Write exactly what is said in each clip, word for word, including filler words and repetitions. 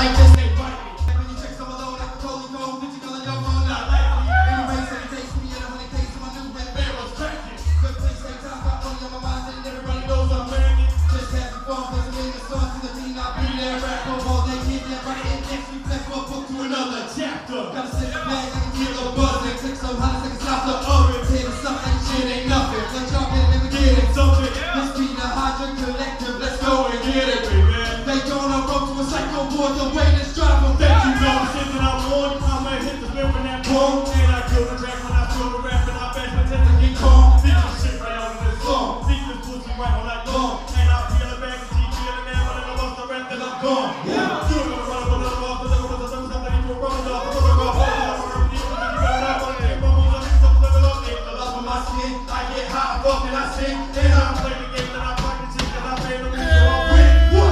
like this, they bite me. When you check some alone, like a Coley Cole, did you call it your phone? Not like me. Anyway, so it takes me in a hundred case of my new man, Barrel's cracking. Good place, same time, got money on my mind, and everybody knows I'm bragging. Just having fun, plus I'm in the sun to the team, I'll be there, rap home all day, kid, yeah, right in next week, let's go book to another chapter. Gotta sit back like a kilo buzz, and click so hot, it's like a stop the oven. Hit something like shit ain't nothing. Let y'all get it, never get it, something. Let's be the Hydra Collective, let's go and get it, baby. They gonna roll to a psycho board, the way let's drive them. Thank you, know the shit that I want, I'ma hit the flip in that boom. And I kill the track when I feel the rap, and I bash my test to get calm. Beat this shit right out of this song, beat this pussy right on that long. And I feel it back, and G G in the air, but I lost the rest, then I'm gone. Yeah, you're gonna run up a little off, but they're gonna do something that you run it off. The rubber off, all the rubber, you got it up on the game, but we love it, something level up, the love of my skin. I get hot, I fuck and I sing, and I play the game, and I fuck the chick, and I pay the music, so I win. What?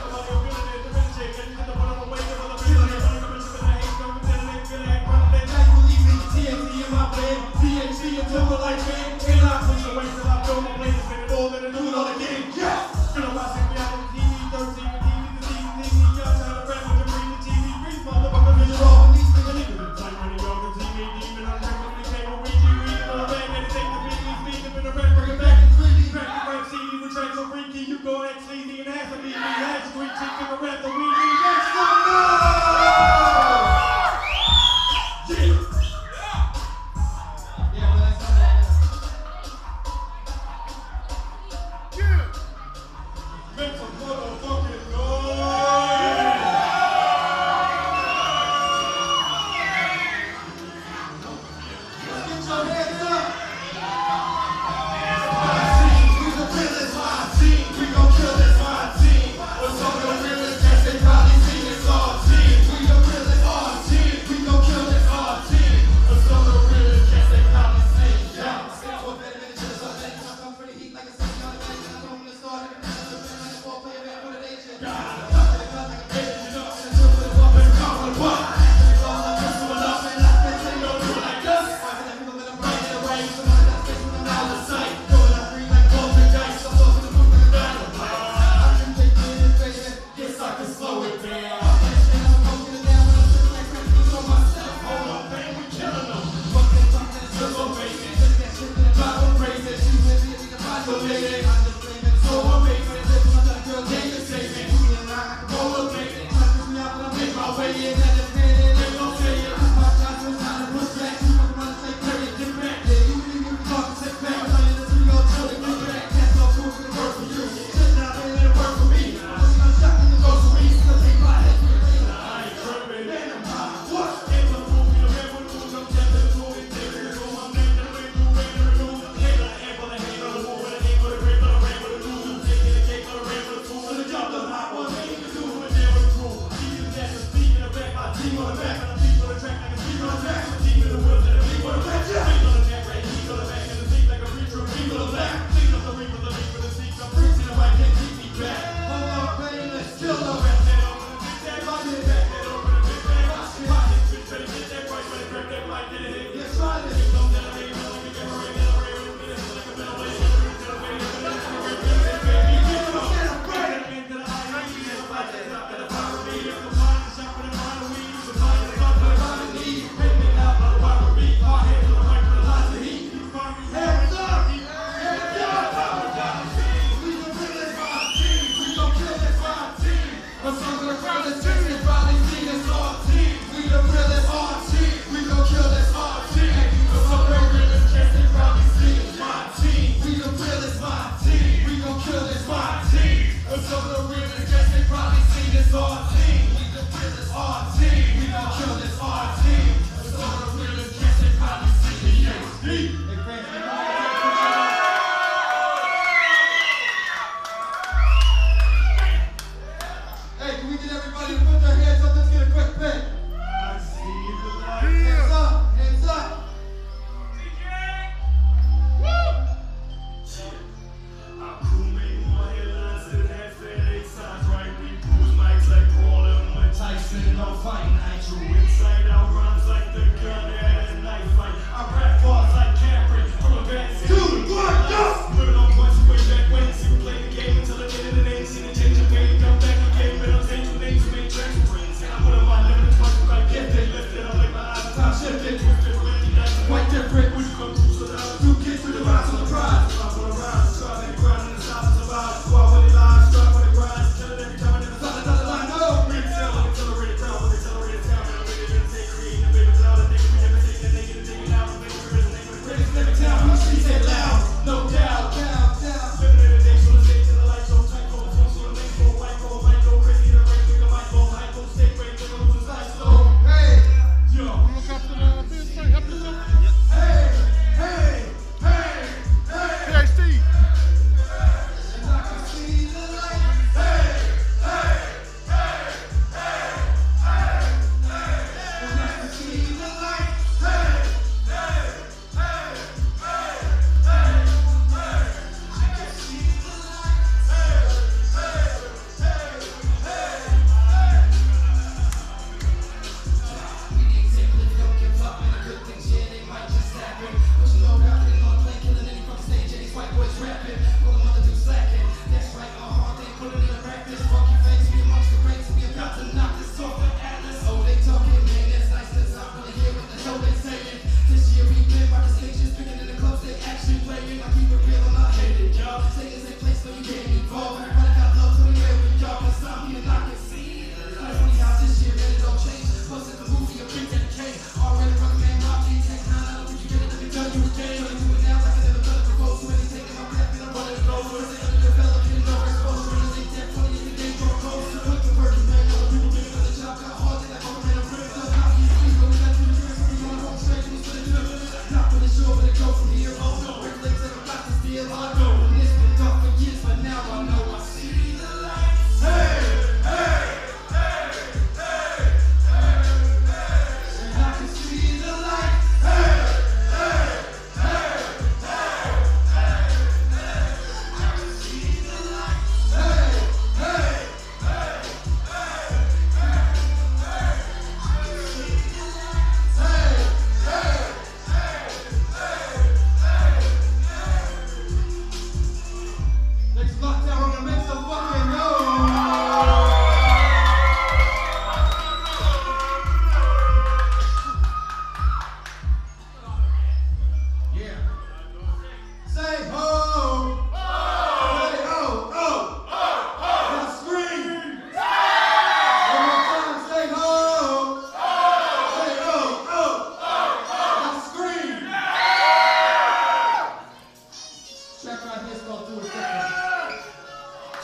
P H D until the light man, and I push away till I throw my blade and spin it all and do it all again. Yes! You know I see me out on T V, thirteen, the T V, the T V, the T V, y'all try to rap with the bring the T V, bring motherfuckers in the raw, and these niggas niggas in tight when y'all can see me demon, I'm drinking the cable, reaching, reading on the bag, and take the beat, leave speed up in the rap, bring it back, it's really crack the rap C D with tracks so freaky, you go act sleazy and ask me, me, ask sweet chick in the rap, the weed, me, yes, no, no! Yeah! Like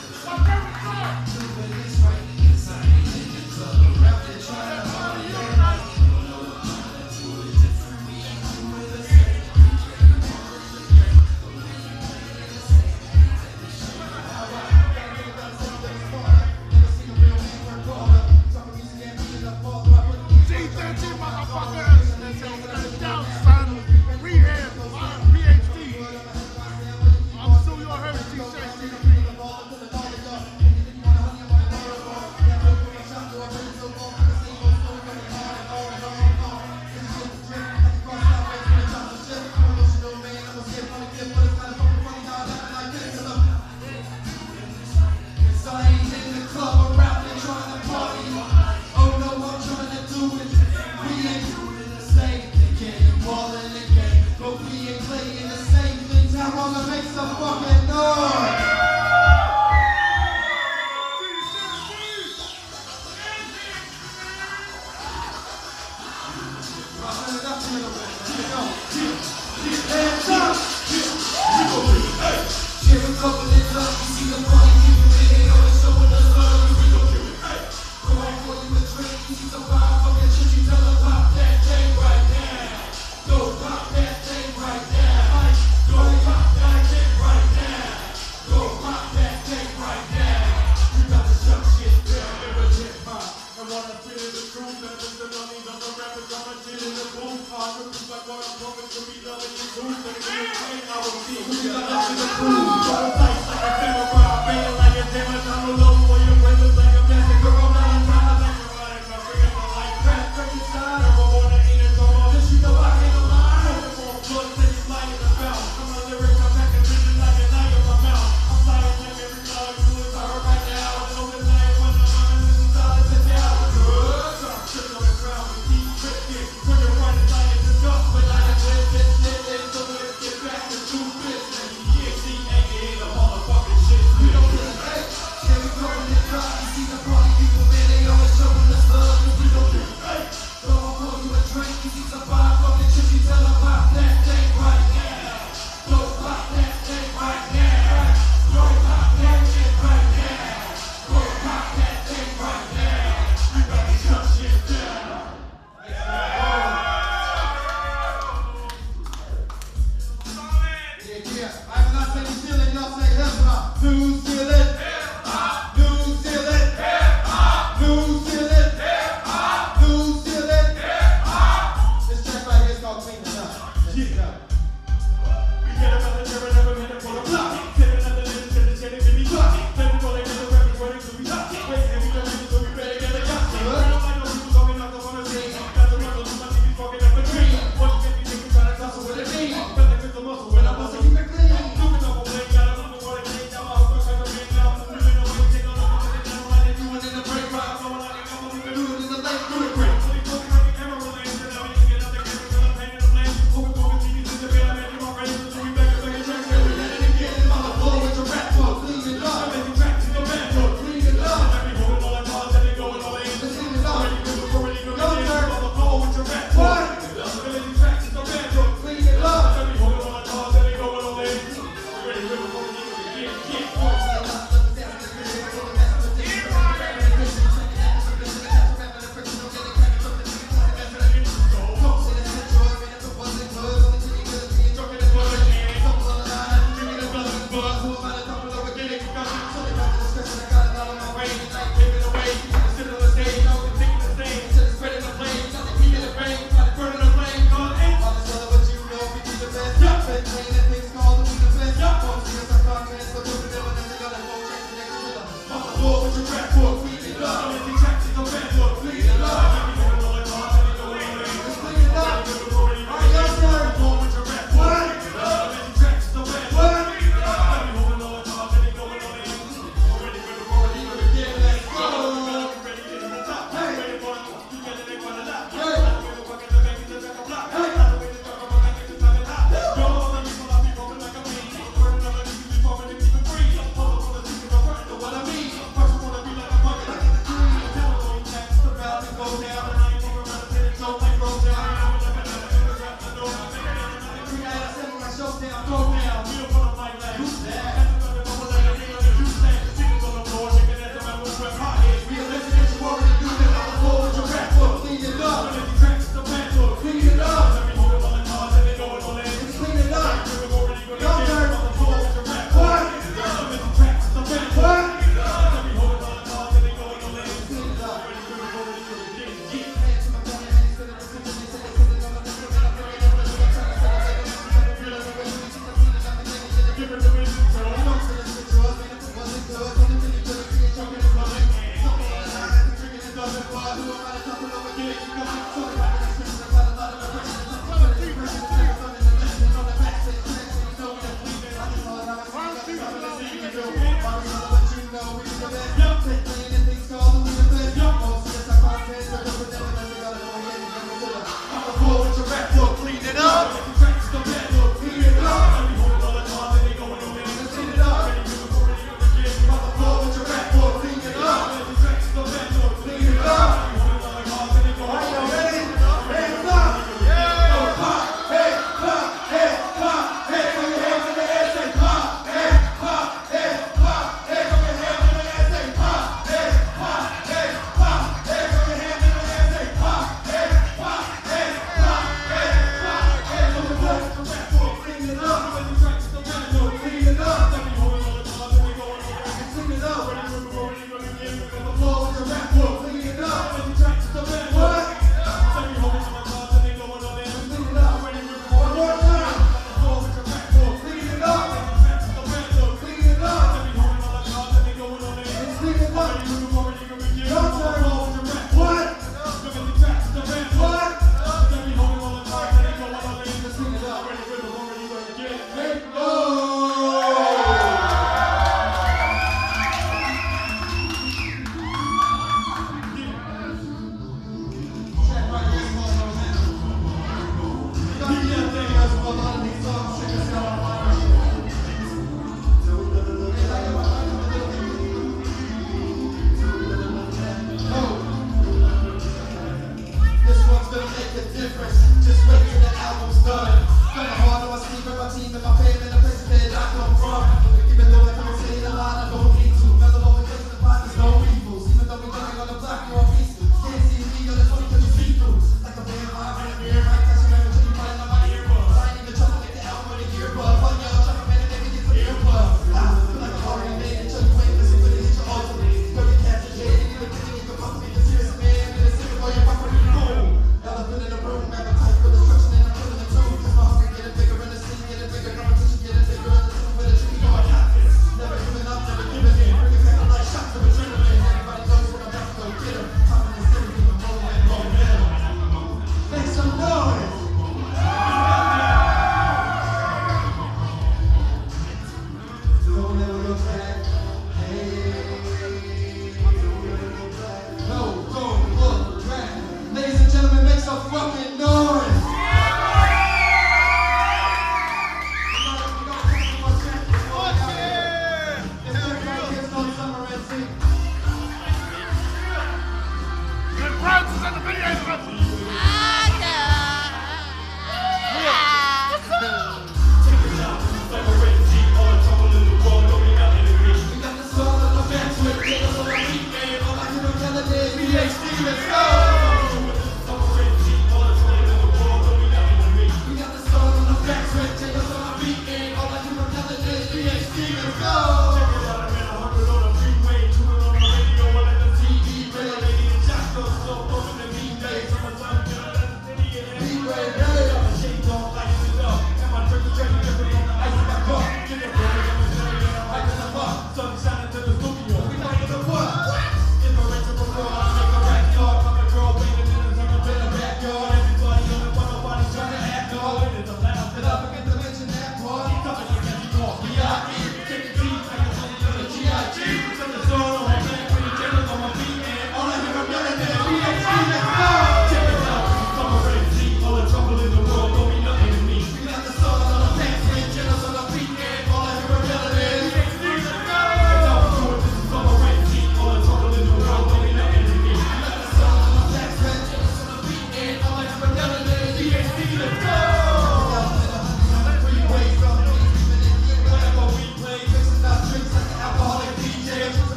Shit.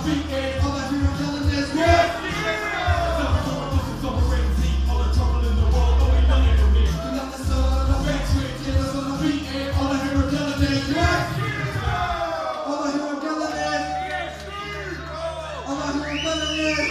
speaking. All I hear I'm telling is yes. This is so crazy. All the trouble in the world, oh, ain't nothing for me. You got the sun, the back switch, killers on the beating. All I hear I'm telling is yes. All I hear I'm telling is yes. All I hear I'm telling is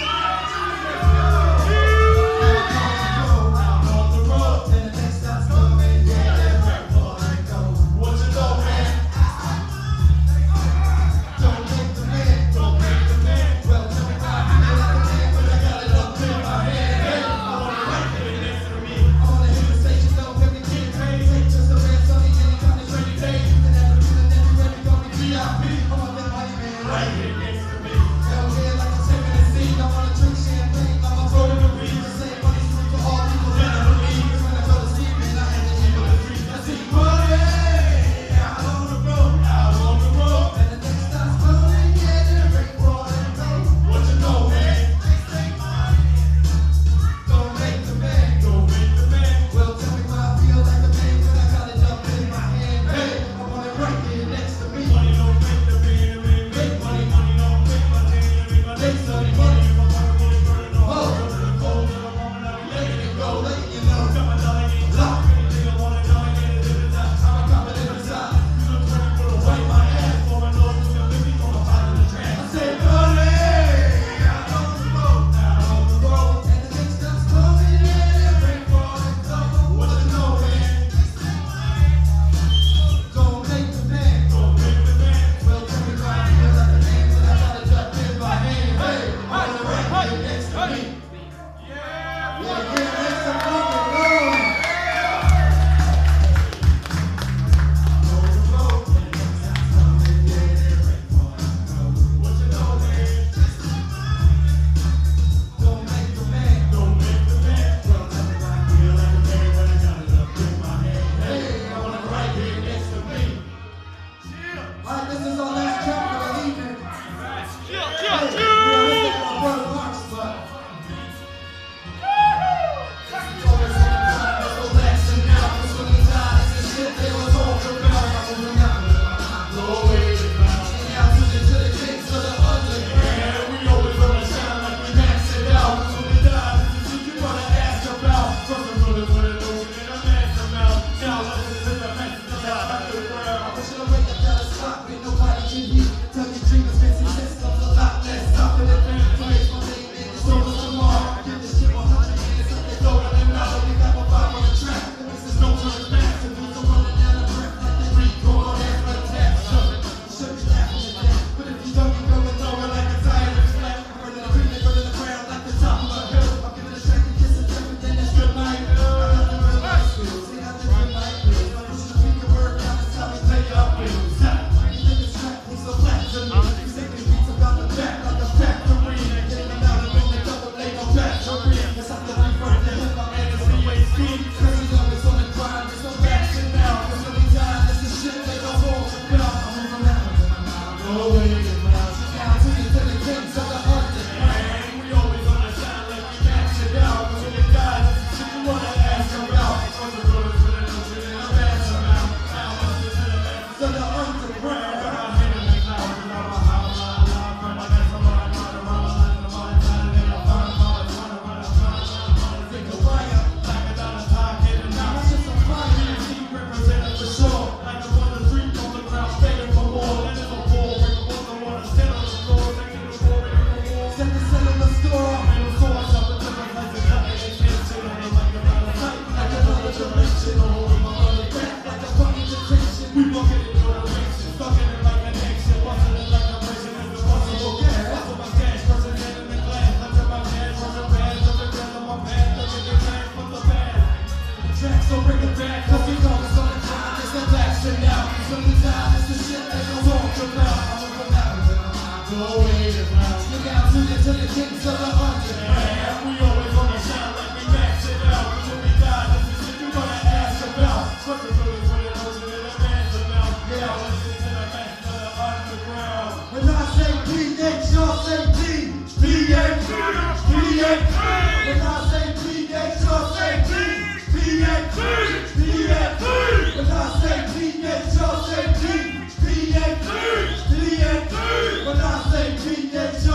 P H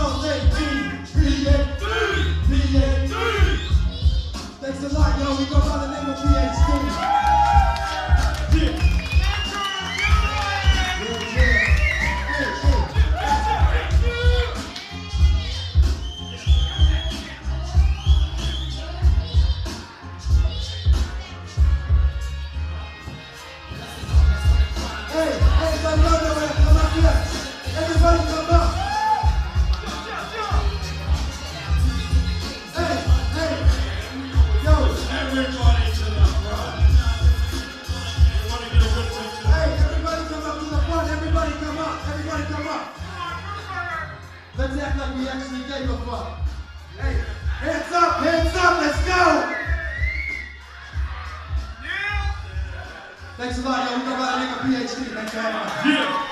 Let's act like we actually gave a fuck. Hey, hands up, hands up, let's go! Yeah! Thanks a lot, yo. We go by the nigga P H D. Thanks for having us. Yeah.